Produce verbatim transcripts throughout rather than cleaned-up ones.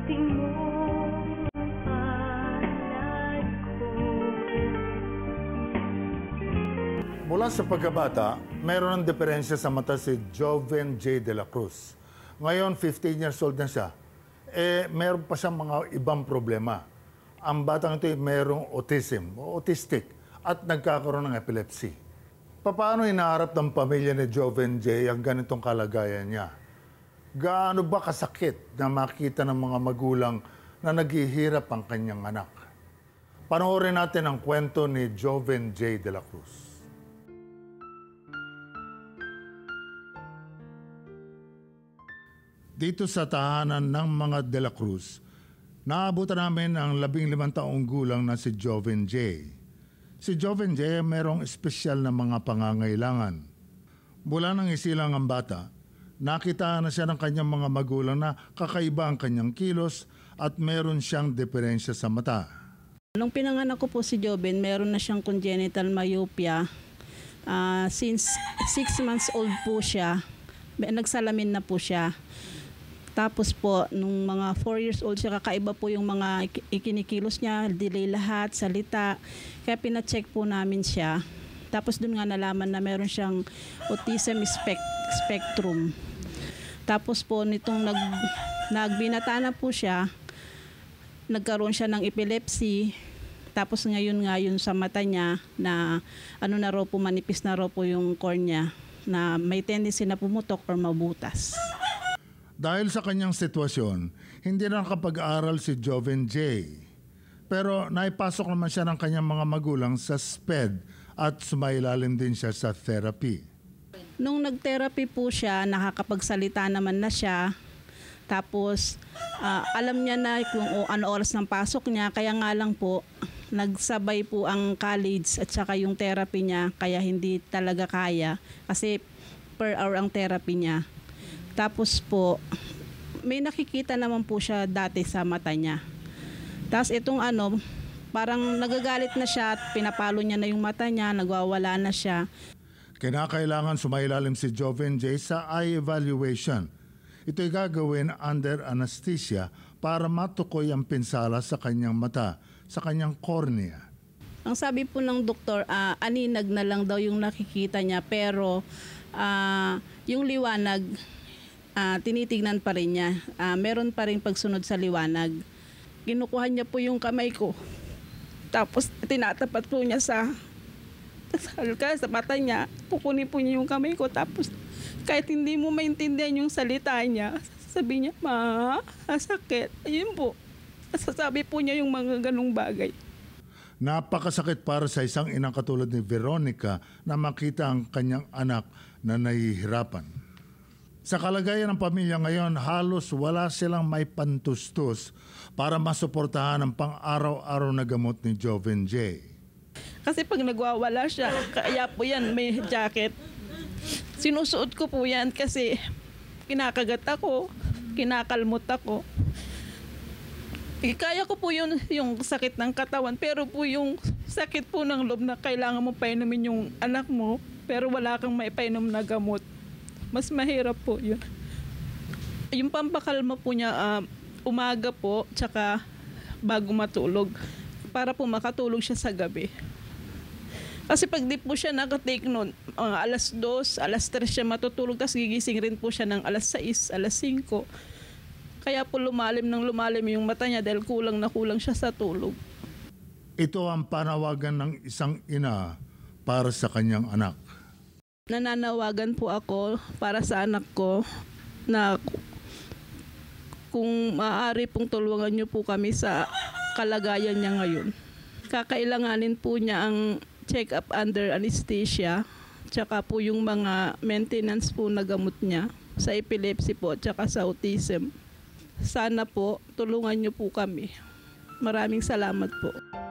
Pagdating mo, palad ko. Mula sa pagkabata, mayroon ng diferensya sa mata si Joven Jay Dela Cruz. Ngayon, fifteen years old na siya. Eh, meron pa siyang mga ibang problema. Ang batang ito ay mayroong autism, o autistic, at nagkakaroon ng epilepsy. Paano inaharap ng pamilya ni Joven Jay ang ganitong kalagayan niya? Gaano ba kasakit na makita ng mga magulang na naghihirap ang kanyang anak? Panoorin natin ang kwento ni Joven Jay Dela Cruz. Dito sa tahanan ng mga Dela Cruz, naabutan namin ang labing limang taong gulang na si Joven Jay. Si Joven Jay ay mayroong espesyal na mga pangangailangan. Mula nang isilang ang bata, nakita na siya ng kanyang mga magulang na kakaiba ang kanyang kilos at meron siyang diferensya sa mata. Nung pinanganak ko po si Joven, meron na siyang congenital myopia. Uh, since six months old po siya, nagsalamin na po siya. Tapos po, nung mga four years old siya, kakaiba po yung mga ikinikilos niya, delay lahat, salita. Kaya pina-check po namin siya. Tapos dun nga nalaman na meron siyang autism spec spectrum. Tapos po, nitong nag, nagbinata na po siya, nagkaroon siya ng epilepsy. Tapos ngayon nga yun sa mata niya na ano na raw po, manipis na raw po yung cornea na may tendency na pumutok or mabutas. Dahil sa kanyang sitwasyon, hindi na nakapag-aral si Joven Jay. Pero naipasok naman siya ng kanyang mga magulang sa S P E D at sumailalim din siya sa therapy. Nung nag-therapy po siya, nakakapagsalita naman na siya. Tapos uh, alam niya na kung o, ano oras ng pasok niya. Kaya nga lang po, nagsabay po ang college at saka yung therapy niya. Kaya hindi talaga kaya kasi per hour ang therapy niya. Tapos po, may nakikita naman po siya dati sa mata niya. Tapos itong ano, parang nagagalit na siya at pinapalo niya na yung mata niya, nagwawala na siya. Kinakailangan sumailalim si Joven Jay sa eye evaluation. Ito'y gagawin under anesthesia para matukoy ang pinsala sa kanyang mata, sa kanyang cornea. Ang sabi po ng doktor, uh, aninag na lang daw yung nakikita niya pero uh, yung liwanag, Uh, tinitignan pa rin niya. Uh, meron pa rin pagsunod sa liwanag. Kinukuha niya po yung kamay ko. Tapos tinatapat po niya sa sa, sa mata niya. Kukunin po niya yung kamay ko. Tapos kahit hindi mo maintindihan yung salita niya, sabi niya, ma, sakit. Ayun po. Sasabi po niya yung mga ganong bagay. Napakasakit para sa isang inang katulad ni Veronica na makita ang kanyang anak na nahihirapan. Sa kalagayan ng pamilya ngayon, halos wala silang may pantustos para masuportahan ang pang-araw-araw na gamot ni Joven Jay. Kasi pag nagwawala siya, kaya po yan, may jacket. Sinusuot ko po yan kasi kinakagat ako, kinakalmot ako. Kaya ko po yun, yung sakit ng katawan, pero po yung sakit po ng loob na kailangan mo painumin yung anak mo, pero wala kang maipainom na gamot. Mas mahirap po yun. Yung pampakalma po niya, uh, umaga po, tsaka bago matulog. Para po makatulog siya sa gabi. Kasi pag di po siya nakatake noon, uh, alas dos, alas tres siya matutulog, tapos gigising rin po siya ng alas sais, alas singko. Kaya po lumalim ng lumalim yung mata niya dahil kulang na kulang siya sa tulog. Ito ang panawagan ng isang ina para sa kanyang anak. Nananawagan po ako para sa anak ko na kung maaari pong tulungan niyo po kami sa kalagayan niya ngayon. Kakailanganin po niya ang check-up under anesthesia, tsaka po yung mga maintenance po na gamot niya sa epilepsy po, tsaka sa autism. Sana po tulungan niyo po kami. Maraming salamat po.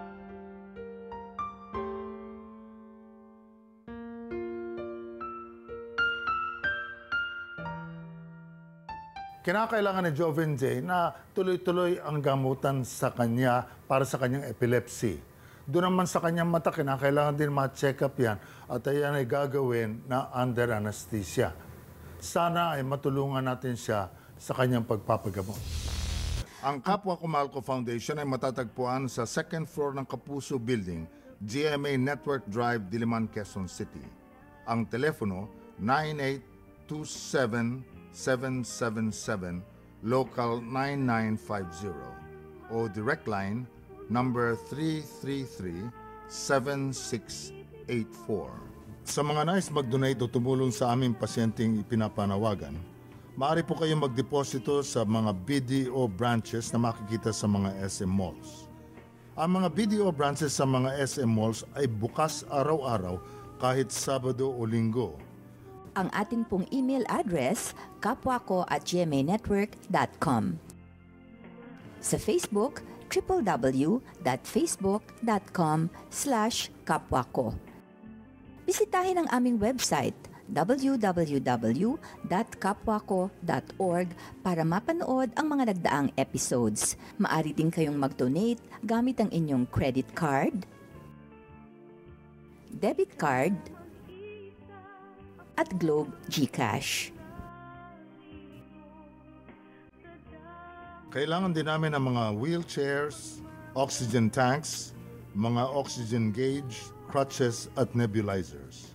Kinakailangan ni Joven Jay na tuloy-tuloy ang gamutan sa kanya para sa kanyang epilepsy. Doon naman sa kanyang mata, kinakailangan din ma-check up yan at ayan ay gagawin na under anesthesia. Sana ay matulungan natin siya sa kanyang pagpapagamot. Ang Kapwa ko Mahal ko Foundation ay matatagpuan sa second floor ng Kapuso Building, G M A Network Drive, Diliman, Quezon City. Ang telepono nine eight two seven seven seven seven, local nine nine five zero o direct line number three three three seven six eight four. Sa mga nais mag-donate o tumulong sa aming pasyenteng ipinapanawagan, maaari po kayong magdeposito sa mga B D O branches na makikita sa mga S M malls. Ang mga B D O branches sa mga S M malls ay bukas araw-araw kahit Sabado o Linggo. Ang ating pong email address, kapwako at gmanetwork dot com. Sa Facebook, w w w dot facebook dot com slash kapwako. Bisitahin ang aming website, w w w dot kapwako dot org para mapanood ang mga nagdaang episodes. Maaari din kayong mag-donate gamit ang inyong credit card, debit card, at Globe GCash. Kailangan din namin ng mga wheelchairs, oxygen tanks, mga oxygen gauge, crutches at nebulizers.